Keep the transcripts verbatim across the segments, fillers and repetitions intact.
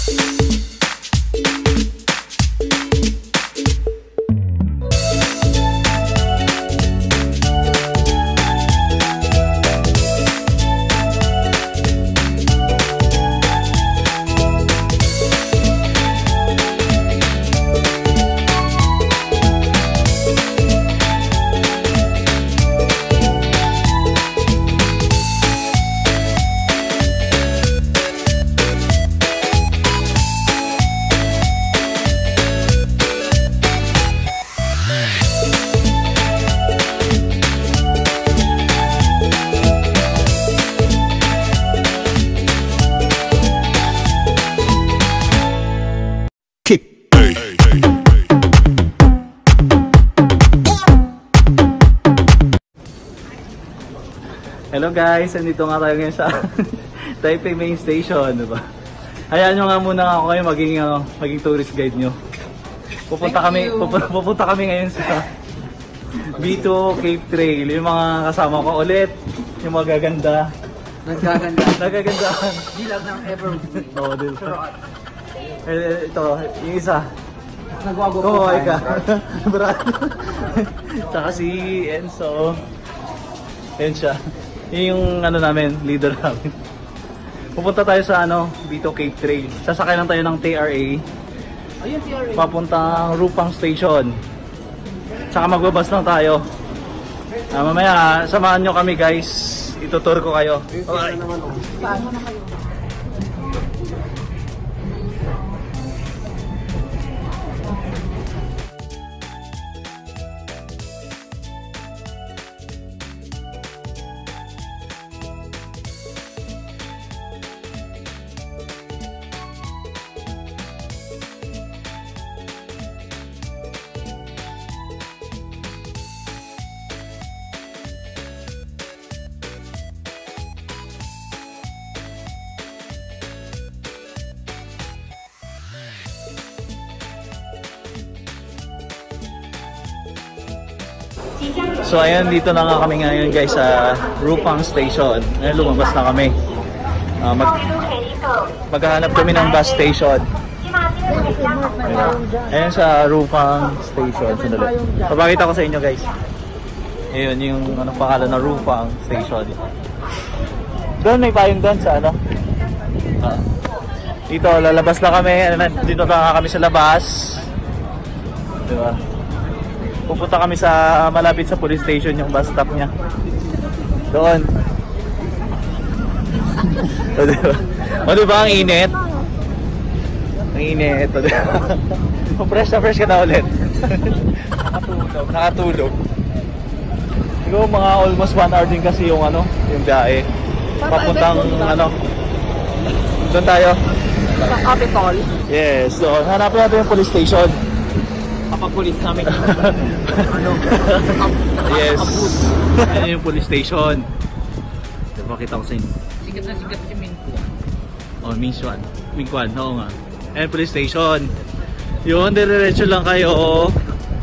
Hello guys, andito nga tayo ngayon sa Taipei Main Station, diba? Hayaan nyo nga muna ako ngayon maging, uh, maging tourist guide nyo. Pupunta kami, pupunta, pupunta kami ngayon sa B two Cape Trail. Yung mga kasama ko ulit, yung mga gaganda. Nagaganda. Nagagandahan. Dilag ng ever. Oo, din. Eh, ito, yung isa. Nagwago po. Oo, ika. Brad. Tsaka si Enzo. Yan siya. Yun yung ano namin, leader namin. Pupunta tayo sa ano, B two Cape Trail. Sasakay lang tayo ng T R A. Ayun, T R A. Papuntang Rupang Station. Tsaka magbabas lang tayo. Ah, mamaya, samahan nyo kami guys. Itutur ko kayo. Alright. Saan na kayo? So ayan, dito na nga kami ngayon guys sa Rupang Station. Ayan, lumabas na kami. Uh, mag maghahanap kami ng bus station. Ayan sa Rupang Station. Sandali. Papakita ko sa inyo guys. Ayun yung anong pangalan na Rupang Station. Doon may payong doon sa ano. Uh, dito lalabas na kami. Ano na, dito na kami sa labas. Diba? Pupunta kami sa malapit sa police station, yung bus stop niya. Doon. O diba? O diba ang init? Ang init. O diba? Fresh na fresh ka na ulit. Nakatulog. Nakatulog. Siguro mga almost one hour din kasi yung ano, yung biyahe. Papuntang ano. Doon tayo. Sa Capitol? Yes. So, hanapin natin yung police station. Kapag police namin ano? Yes. Ayan yung police station. Pakita ko sa inyo. Sikat na sikat si Minkuan. Oh, Minkuan. Minkuan, oo nga. Ayan police station. Yun, dire-diretso lang kayo.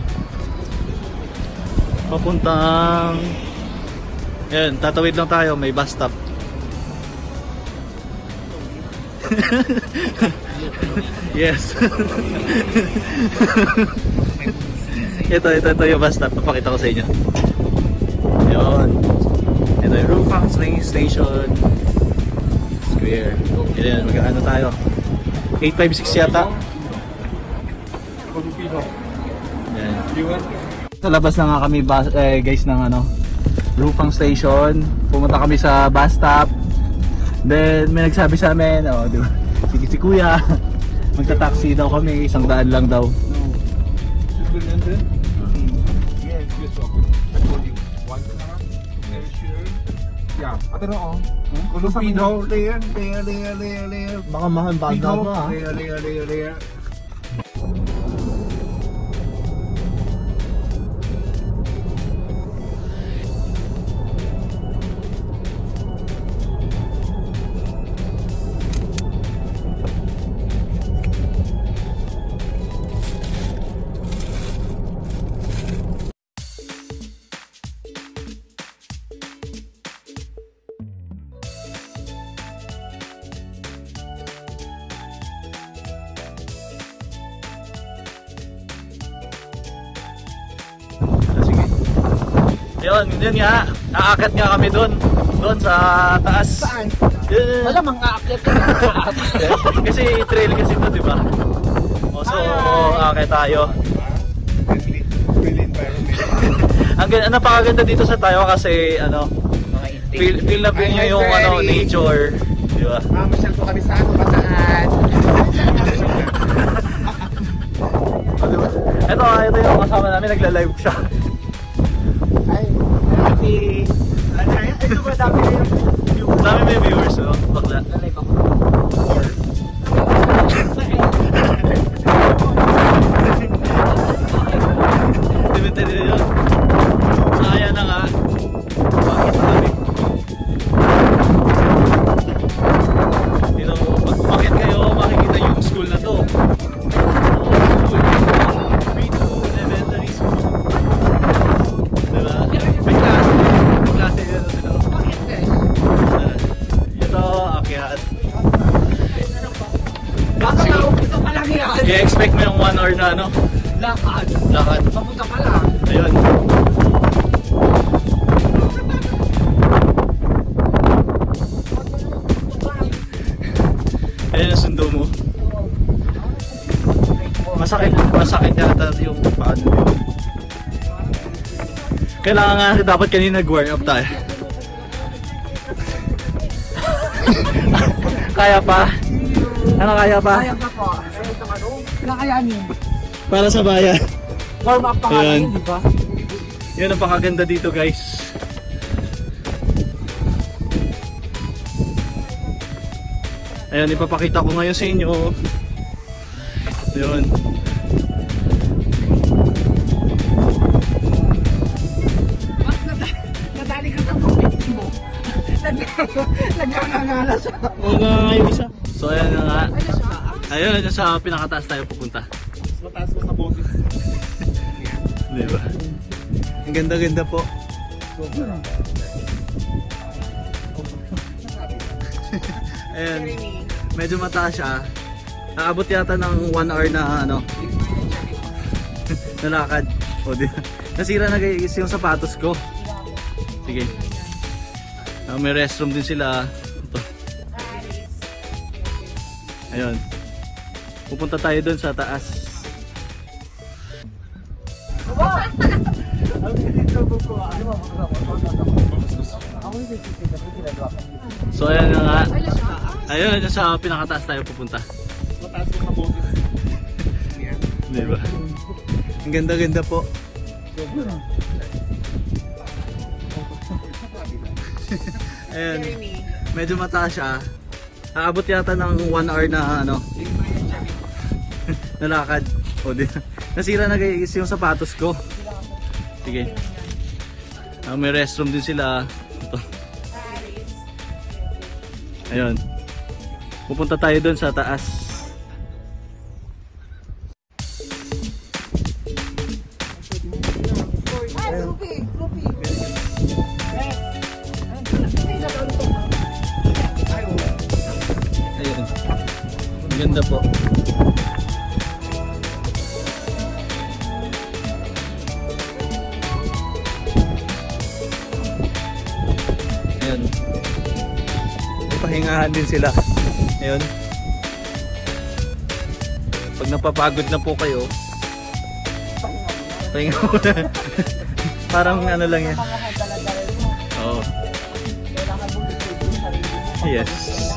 Papuntang... Ayan, tatawid lang tayo. May bus stop. Yes. ito, ito, ito yung bus stop. Papakita ko sa inyo. Yun. Ito yung Rupang Station Square. Yan, mag-ano tayo. eight five six yata. Yan. Sa labas na nga kami bus, eh, guys ng ano, Rupang Station. Pumunta kami sa bus stop. Then may nagsabi sa amin, oh, diba? Sige si kuya, magta-taxi daw kami, isang daan lang daw. Baka mahal ba ba? Ayun, yun nga. Aakat nga kami doon. Doon sa taas. Saan? Yun. Wala mang aakyat ka. Kasi trail kasi ito, di ba? O, so, aakyat tayo. Ang ganda, napakaganda dito sa tayo kasi ano, feel, feel na feel nyo yung ano, nature. Di ba? Mamasyal po kami sa ano, Bataan. Ito, ito yung kasama namin, nagla-live siya. Ay, si... Ano yan? Ito ba dami na yung... Dami may viewers, no? Bakla. Nalive ako. Limited din yun. Sayang na nga. Bakit kami? Dito, pag umakit kayo, makikita yung school na to. School. B two Elementary School. Diba? May klase. May klase yun na sila. Bakit eh? Ito, akyat. Baka lang, ito pa lang yan. I-expect mo yung one hour na ano? Lakad. Lakad. Papunta pa lang. Ayun. Ayun ang sundo mo. Masakit, masakit yata yung paano yun. Kailangan nga dapat kanina nag-warm up tayo. Kaya pa? Ano kaya pa? Kaya pa po. Ay, itong ano? Kakayanin. Para sa bayan. Warm up pa nga Ayan. yun, di ba? Yan ang pakaganda dito, guys. Ayan, ipapakita ko ngayon sa inyo. Yun. Nadali ka sa pagpit mo. Nagkakangala siya. Oo nga yung isa. So ayan na nga. Ayun, dyan sa pinakataas tayo pupunta. Mataas mo sa boses. Diba? Ang ganda-ganda po. Ayan. Medyo mataas siya. Naabot yata ng one hour na ano. Nalakad. O di. Nasira na guys yung sapatos ko. Sige. Uh, may restroom din sila. Ito. Ayun. Pupunta tayo doon sa taas. So ayan na nga. Ayun, dyan sa pinakataas tayo pupunta. Mataas mo sa boses. Diba? Ang ganda-ganda po. Ayan. Medyo mataas siya. Aabot yata ng one hour na ano. Nalakad. O di. Nasira na guys yung sapatos ko. Sige. Uh, may restroom din sila. Ito. Ayun. Pupunta tayo doon sa taas. Ayun. Ang ganda po. Ayun. May pahingahan din sila. Ayun. Pag napapagod na po kayo, pahinga muna. Parang ano lang yan. Oo. Yes.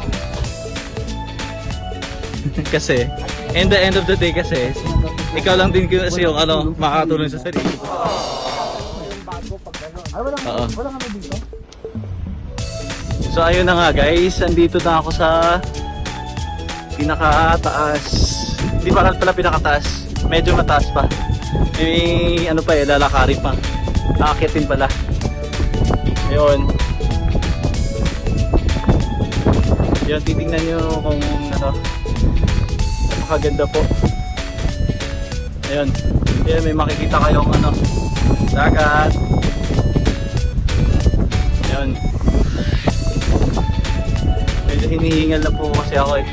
Kasi, in the end of the day kasi, ikaw lang din kasi yung ano, makakatulong sa sarili. Oo. So ayun na nga guys, andito na ako sa pinakataas. Hindi pa pala pinakataas, medyo mataas pa. May ano pa eh, lalakarin pa. Aakitin pala. Ayun. Yun, titingnan nyo kung ano, napakaganda po. Ayun. Ayun, may makikita kayong ano, dagat. Ayun. Medyo hinihingal na po kasi ako eh.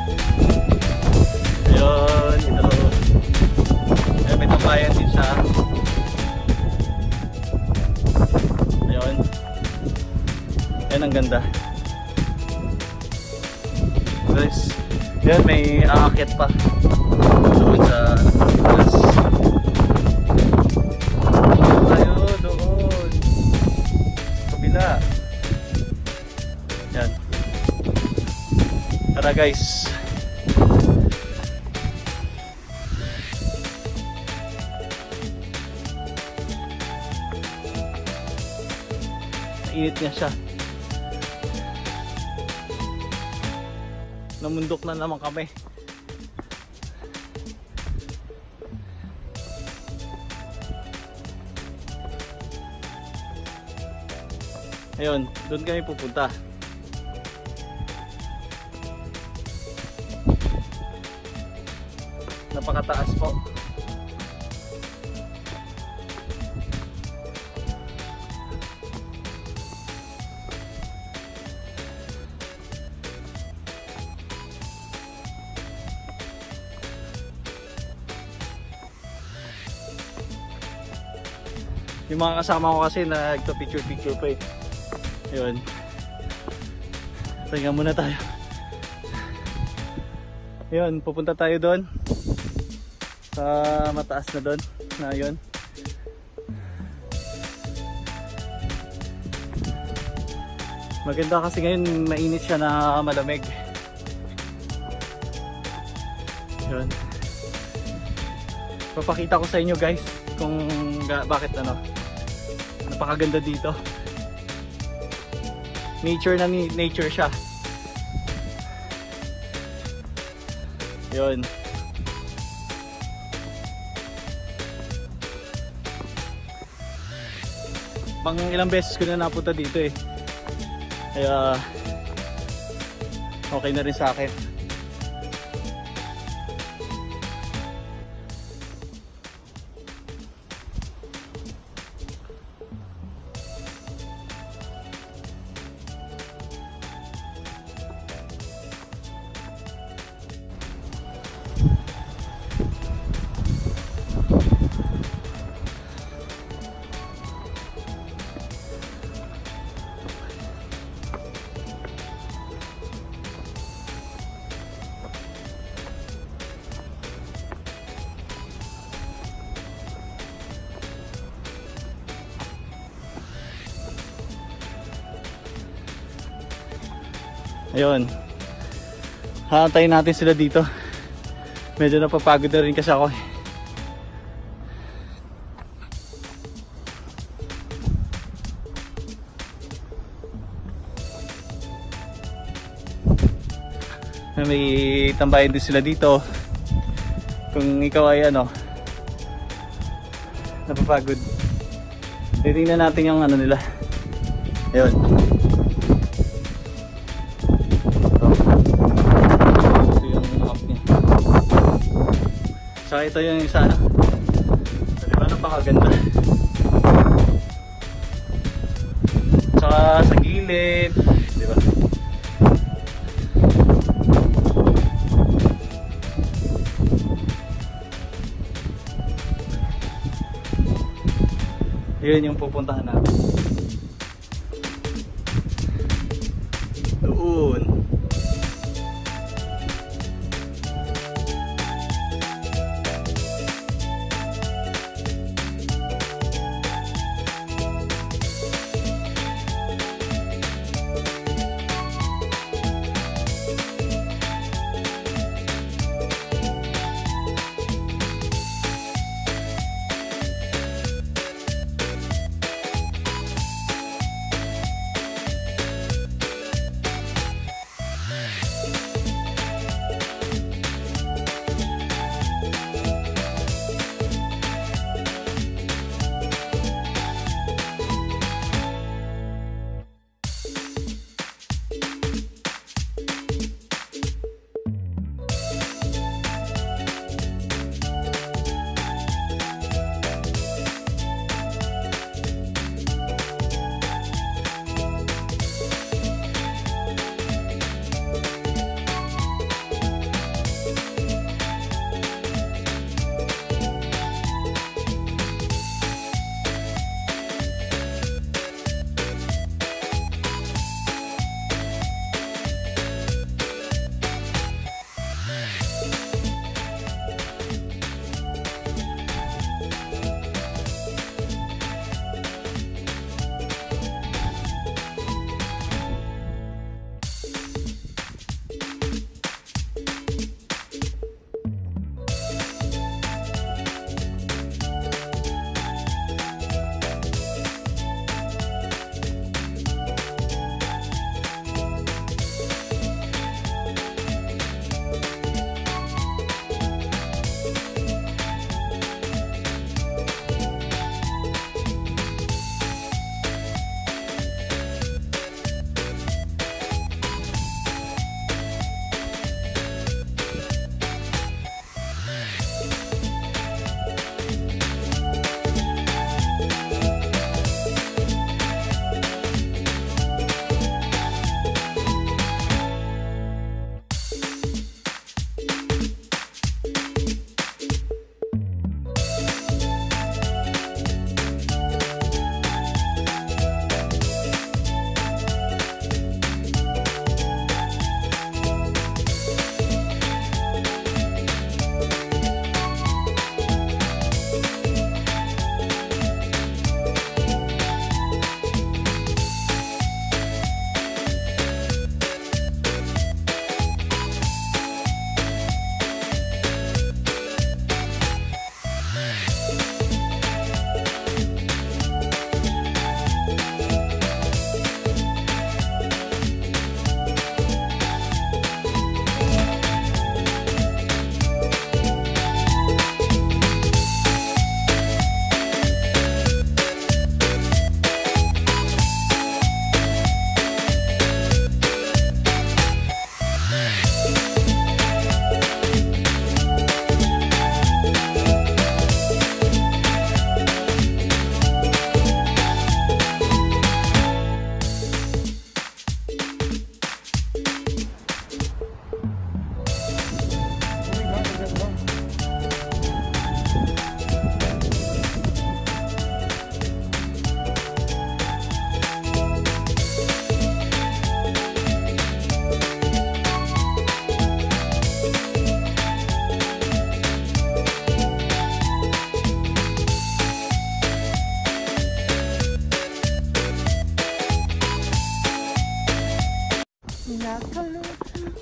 Ayun, ito. Ayun, may tambayan din siya. ang ganda. Guys, yan may aakyat pa doon sa taas. Tayo doon sa kabila. Yan. Tara guys. Init niya siya. Namundok na naman kami. Ayun, doon kami pupunta. Napakataas po. Yung mga kasama ko kasi nagpa-picture-picture pa eh. Ayun. Pahinga muna tayo. Ayun, pupunta tayo doon. Sa mataas na doon. Na yun. Maganda kasi ngayon mainit siya na malamig. Ayun. Papakita ko sa inyo guys kung bakit ano. Napakaganda dito. Nature na nature siya. Yun. Pang ilang beses ko na napunta dito eh. Kaya okay na rin sa akin. Ayun. Haantayin natin sila dito. Medyo napapagod na rin kasi ako. May tambayan din sila dito. Kung ikaw ay ano, napapagod. Titingnan natin yung ano nila. Ayun. Saka ito yung isa, diba napakaganda. Saka sa gilid, diba? Yun yung pupuntahan natin. Doon.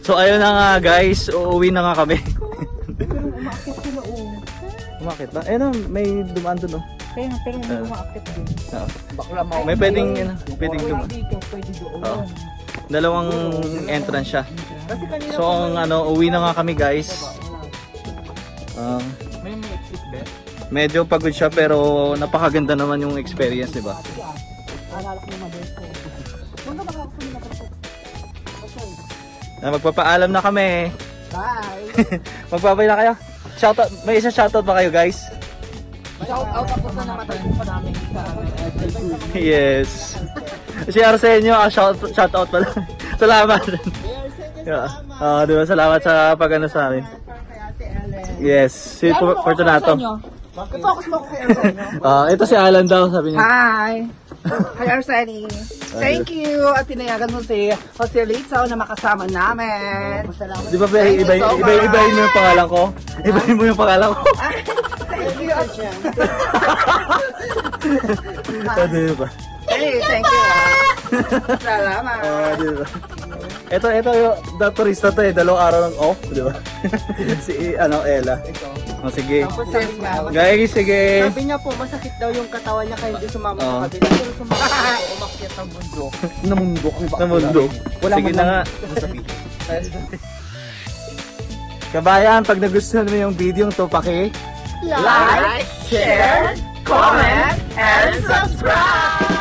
So ayun na nga guys, uuwi na nga kami. Pero umaakit sila oh. Umakit ba? Eh no, may dumaan doon oh. Kaya nga, pero may umaakit din. Oo. Bakla mo. May pwedeng, ano, pwedeng Wala dumaan. dito, pwede doon. Oo. Dalawang entrance siya. Kasi kanina So ang ano, uwi na nga kami guys. Um, may may exit ba? medyo pagod siya pero napakaganda naman yung experience, di ba? Alala ko yung mabes ko. Huwag na baka ako na kapag. Na magpapaalam na kami. Bye! Magpapay na kayo. Shoutout, may isa shoutout ba kayo guys? Shout out ako sa namatay ko pa namin sa Yes. Si Arsenio, ah, shout, shoutout pala. Salamat. Yeah. Ah, di ba? Salamat sa pag-ano sa amin. Yes, si Fortunato. I-focus mo ako kay Arsenio. Ah, ito si Alan daw, sabi niya. Hi! Hi Arseni! Thank you! At pinayagan mo si Jose Rizzo na makasama namin. Di ba, iba, iba, iba, ibahin mo yung pangalan ko? Ibahin mo yung pangalan ko. Thank you! Ah, di ba? Hey, thank you! Salamat! Ah, di ba? Ito, ito yung the turista to eh, dalawang araw ng off, di ba? Si, ano, Ella. Oh, sige. Tapos sabi nga, Guys, sige. sabi niya po, masakit daw yung katawan niya kaya hindi sumama Oo. sa kabila. Pero sumama ako, umakyat ang bundok. Namundok. Sa mundo. Sige na nga. Kabayan, pag nagustuhan mo yung video to, paki Like, share, comment, and subscribe!